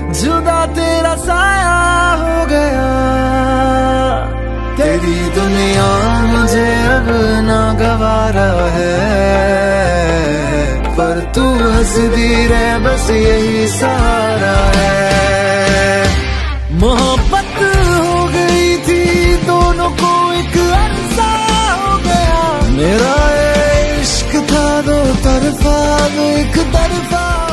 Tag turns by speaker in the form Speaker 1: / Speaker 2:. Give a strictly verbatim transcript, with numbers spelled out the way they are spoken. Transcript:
Speaker 1: जुदा तेरा साया हो गया। तेरी दुनिया मुझे अब ना गवारा है, पर तू हंसदी रह बस यही सहारा है। मोहब्बत हो गई थी दोनों को एक अरसा हो गया। मेरा इश्क था दो तरफा, वो एक तरफा